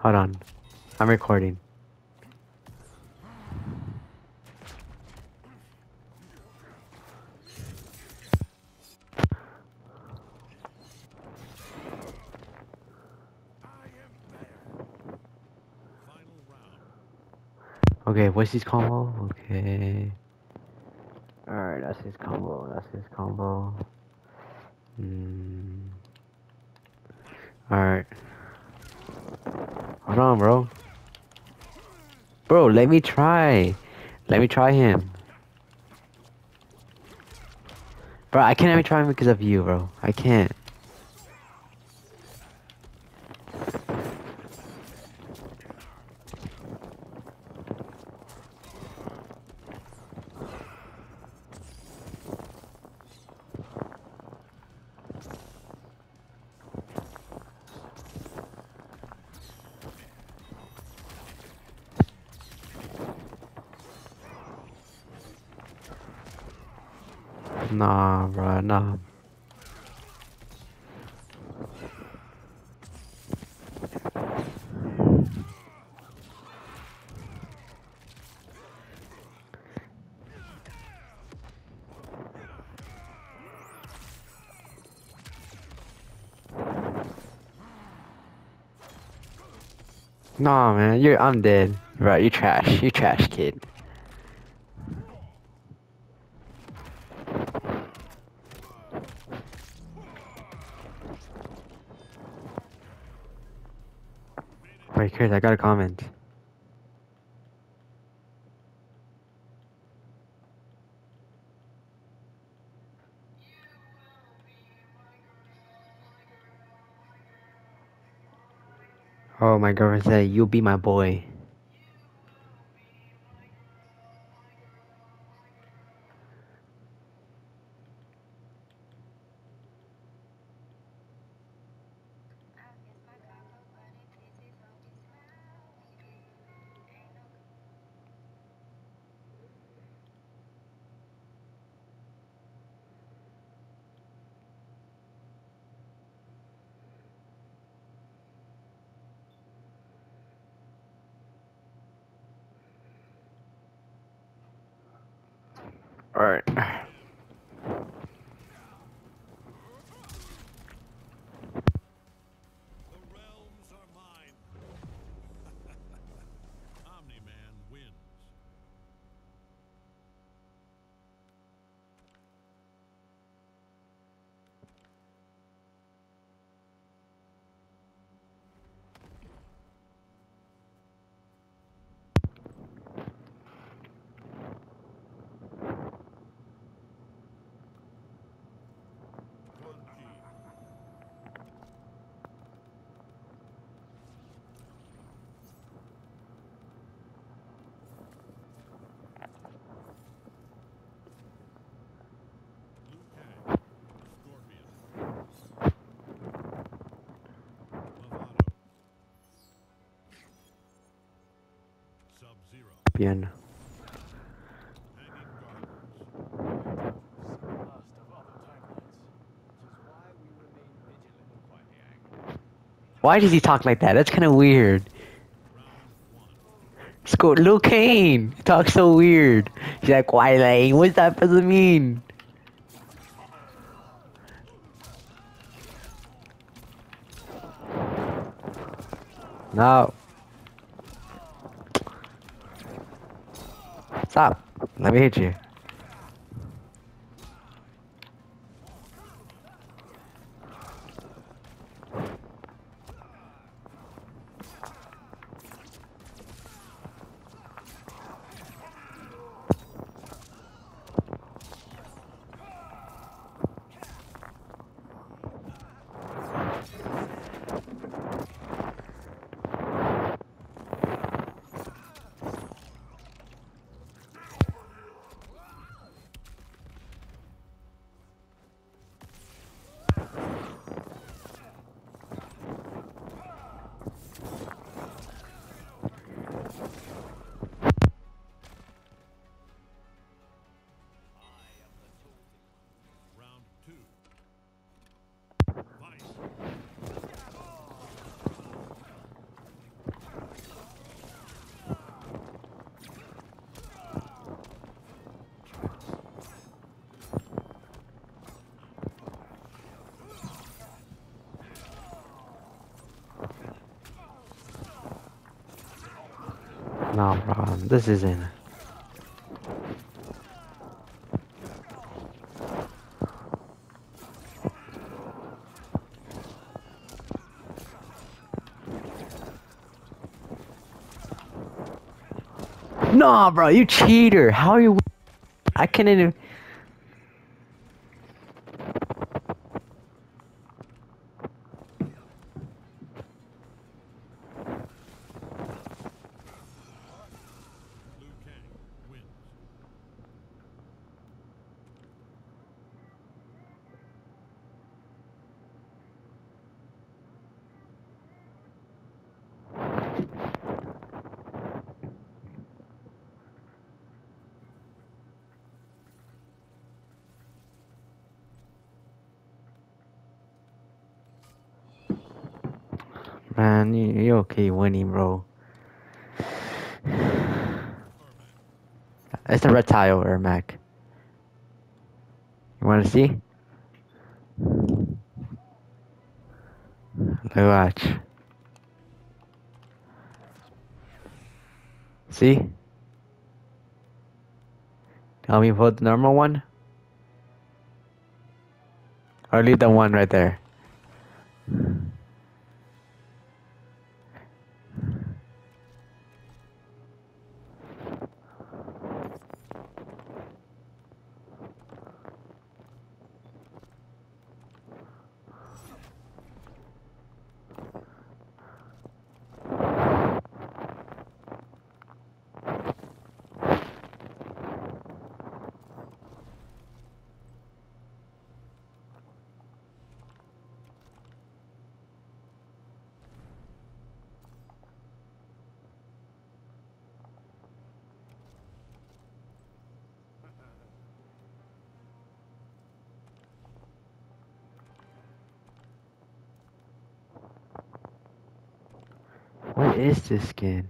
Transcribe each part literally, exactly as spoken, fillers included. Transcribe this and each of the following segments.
Hold on. I'm recording. Okay, what's his combo? Okay. Alright, that's his combo. That's his combo. Mm. Alright. Hold on, bro. Bro, let me try. Let me try him. Bro, I can't even try him because of you, bro. I can't. Nah, bro, nah. Nah, man, you're I'm dead. Bro, you trash. You trash, kid. Wait, Chris, I got a comment. Oh, my girlfriend said, you'll be my boy. Alright. Bien. Why does he talk like that? That's kind of weird. Sco- Lil Kane he talks so weird. He's like, why Lane? What's that supposed to mean? No. Stop. Let me hit you. No, bro. This isn't. No, bro. You cheater. How are you? I can't even. Man, you, you okay winning, bro. It's a red tile, Ermac. You wanna see? Look, watch. See? Tell me put the normal one? Or leave the one right there. What is this skin?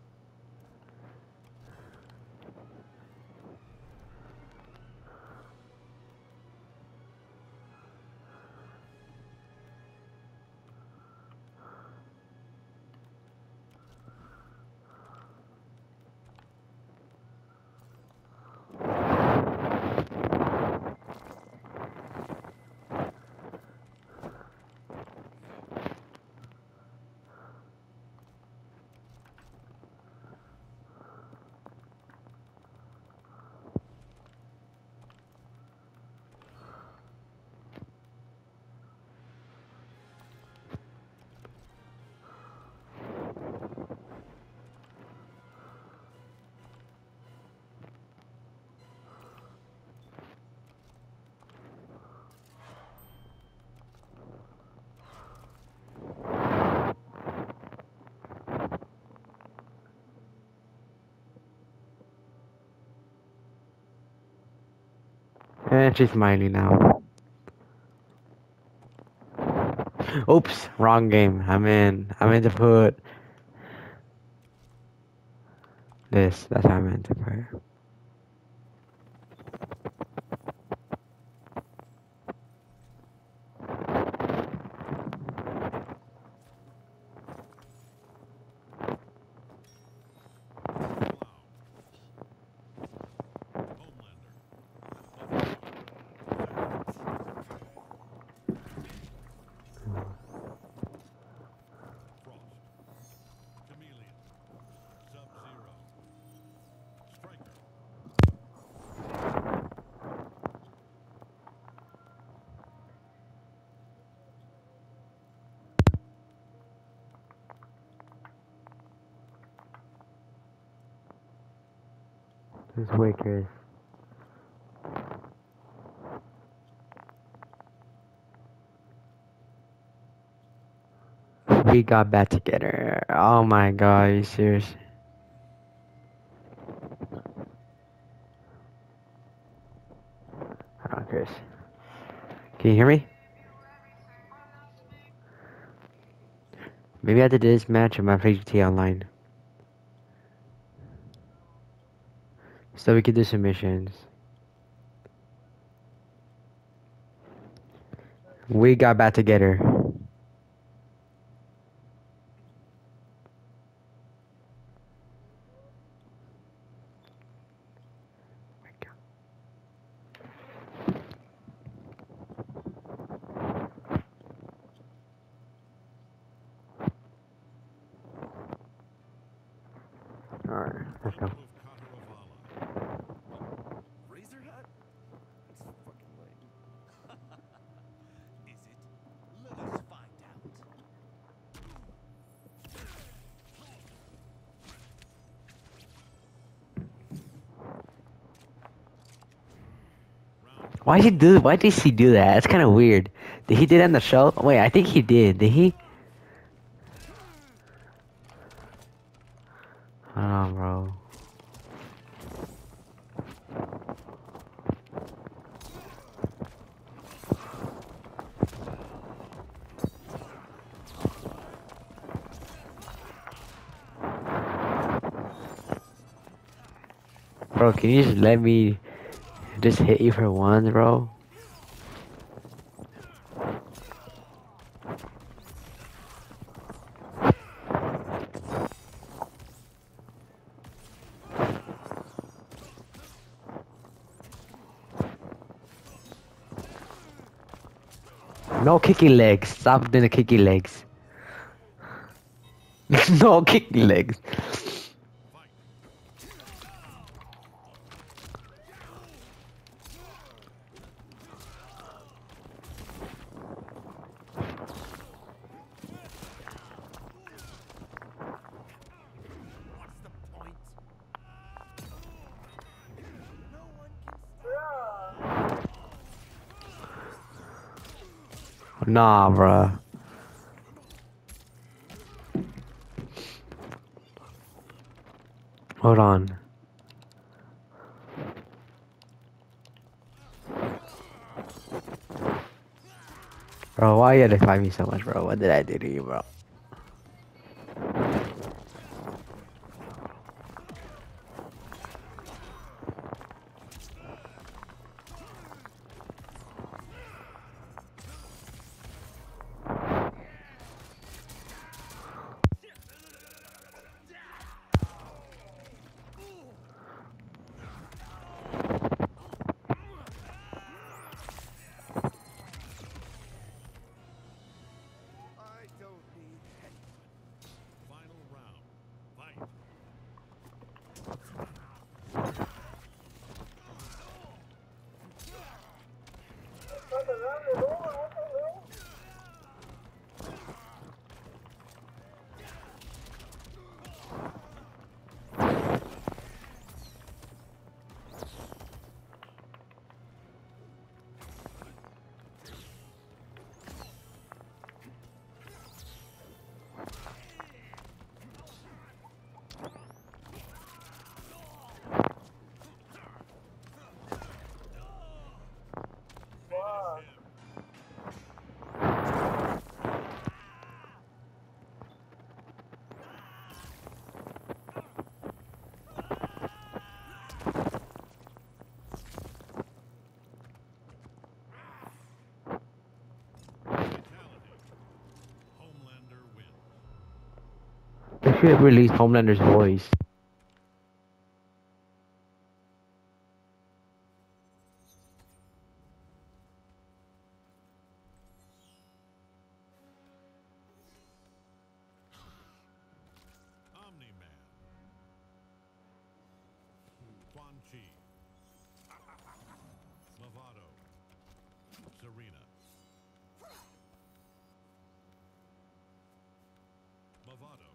And she's smiling now. Oops, wrong game. I'm in. I meant to put this. That's what I meant to put. This Wickers. We got back together. Oh my god, are you serious? Hold on, Chris. Can you hear me? Maybe after this match, I'm gonna play G T A Online. So we can do some missions. We got back together. Alright, let's go. Razor Hut? It's fucking lame. Is it? Let us find out. Why did he do? Why did he do that? That's kind of weird. Did he do that in the show? Wait, I think he did. Did he? I don't know, bro. Bro, can you just let me just hit you for once, bro? No kicking legs. Stop doing the kicking legs. No kicking legs. What's the point? No one can Nah, bruh. Hold on. Bro, why you had to fight me so much, bro? What did I do to you, bro? I don't need anyone. Final round. Fight. Homelander wins. They should have released Homelander's voice. Omni-Man. Quan Chi. Movado. Serena. Movado.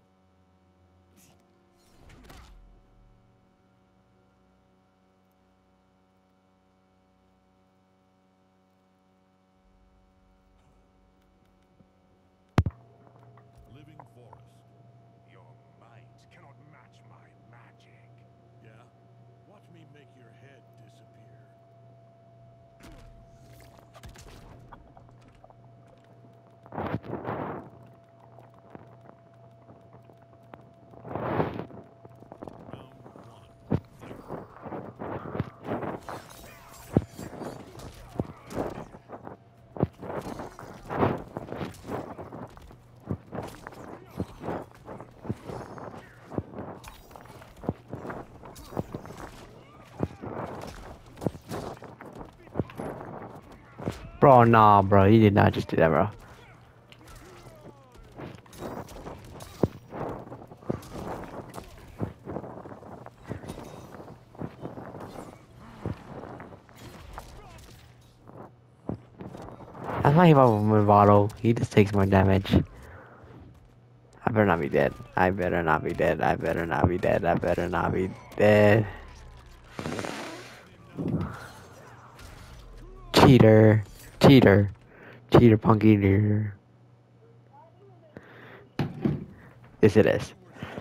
Living Forest. Your might cannot match my magic. Yeah? Watch me make your head disappear. Round one. Fight. Bro, nah, bro. You did not just do that, bro. I'm not even with Votto. He just takes more damage. I better not be dead. I better not be dead. I better not be dead. I better not be dead. Cheater. Cheater. Cheater, punky cheater. Yes, it is.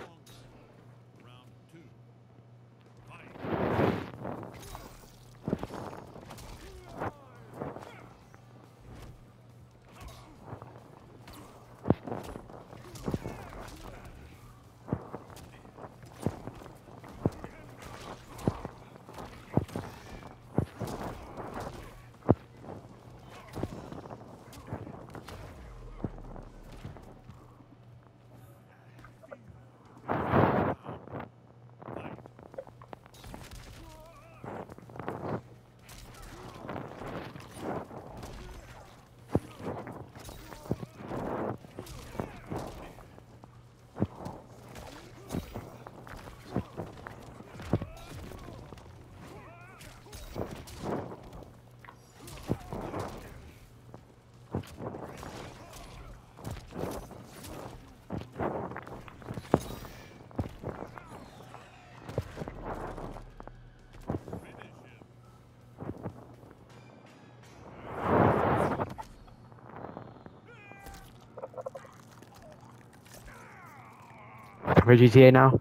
We're G T A now?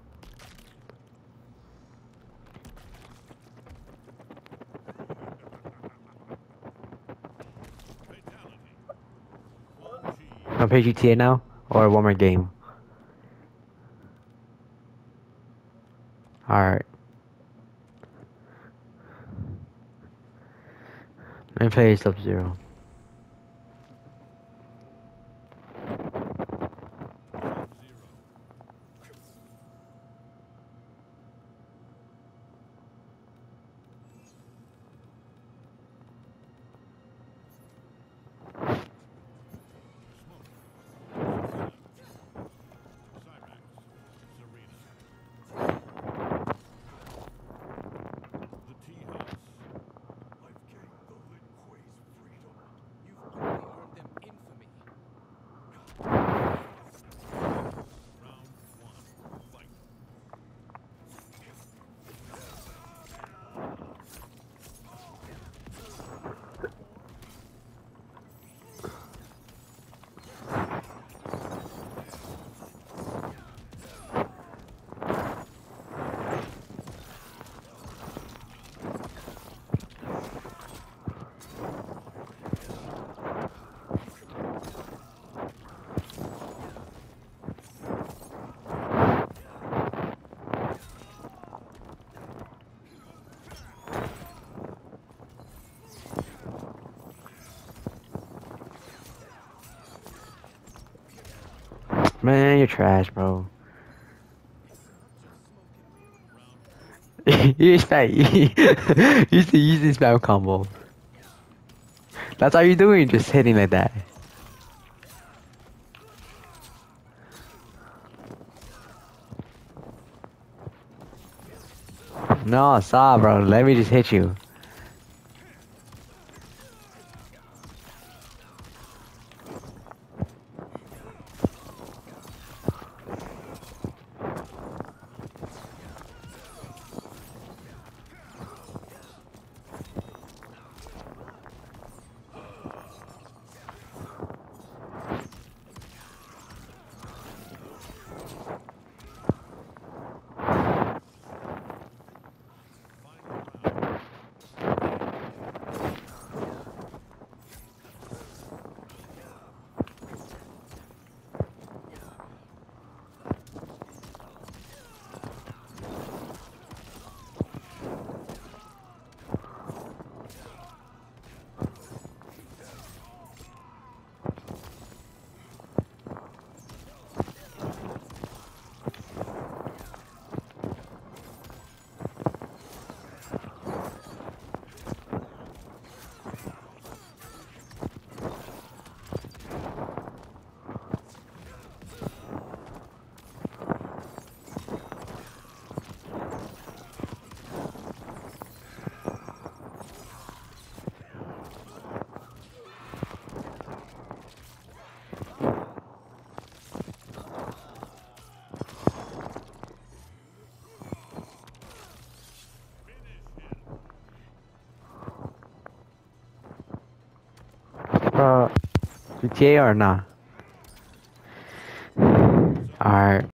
I'm play G T A now? Or one more game? Alright. Let me play Sub-Zero. Man, you're trash, bro. you spam. you see, you see spam combo. That's all you're doing, just hitting like that. No, stop, bro. Let me just hit you. GTA or not?